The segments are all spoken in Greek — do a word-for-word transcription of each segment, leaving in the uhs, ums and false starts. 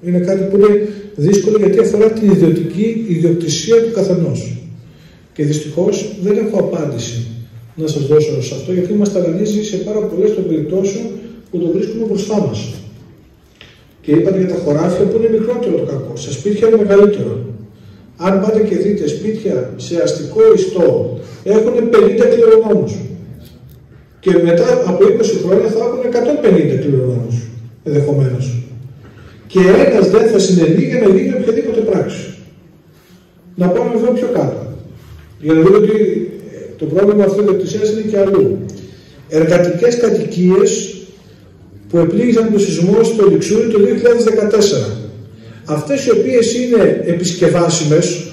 Είναι κάτι που είναι δύσκολο γιατί αφορά την ιδιωτική ιδιοκτησία του καθενός. Και δυστυχώς δεν έχω απάντηση να σας δώσω σε αυτό, γιατί μας ταρανίζει σε πάρα πολλές των περιπτώσεων που το βρίσκουμε μπροστά μας. Και είπατε για τα χωράφια που είναι μικρότερο το κακό. Σε σπίτια είναι μεγαλύτερο. Αν πάτε και δείτε σπίτια σε αστικό ιστό, έχουν πενήντα κληρονόμους. Και μετά από είκοσι χρόνια θα έχουν εκατόν πενήντα κληρονόμους, ενδεχομένως. Και ένας δεν θα συνεργεί για να γίνει οποιαδήποτε πράξη. Να πάμε εδώ πιο κάτω. Για να δείτε ότι το πρόβλημα αυτής της ιδιοκτησίας είναι και αλλού. Εργατικές κατοικίες που επλήγησαν το σεισμό στο Λιξούρι το δύο χιλιάδες δεκατέσσερα. Αυτές οι οποίες είναι επισκευάσιμες,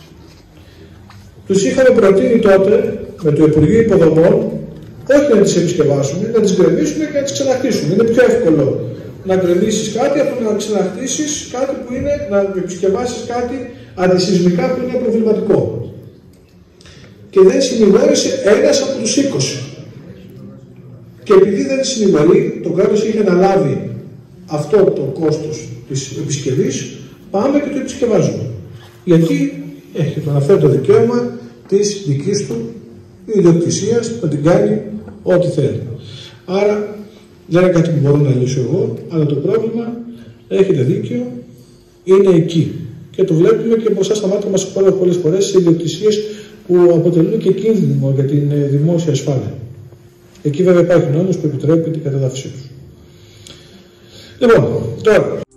τους είχαμε προτείνει τότε με το Υπουργείο Υποδομών όχι να τις επισκευάσουμε, να τις γκρεμίσουμε και να τις ξαναχτίσουμε. Είναι πιο εύκολο να γκρεμίσεις κάτι από να ξαναχτίσεις κάτι που είναι, να επισκευάσεις κάτι αντισυσμικά που είναι προβληματικό. Και δεν συνηγόρησε ένας από τους είκοσι. Και επειδή δεν συνηγορεί, το κράτος είχε αναλάβει αυτό το κόστος της επισκευής, πάμε και το επισκευάζουμε. Γιατί έχει το αναφέρει το δικαίωμα της δικής του ιδιοκτησίας να την κάνει ό,τι θέλει. Άρα δεν είναι κάτι που μπορώ να λύσω εγώ, αλλά το πρόβλημα, έχετε δίκιο, είναι εκεί. Και το βλέπουμε και μπροστά στα μάτια μας πάρα πολλές φορές σε ιδιοκτησίες που αποτελούν και κίνδυνο για την δημόσια ασφάλεια. Εκεί βέβαια υπάρχει νόμος που επιτρέπει την κατεδάφιση τους. Λοιπόν, τώρα.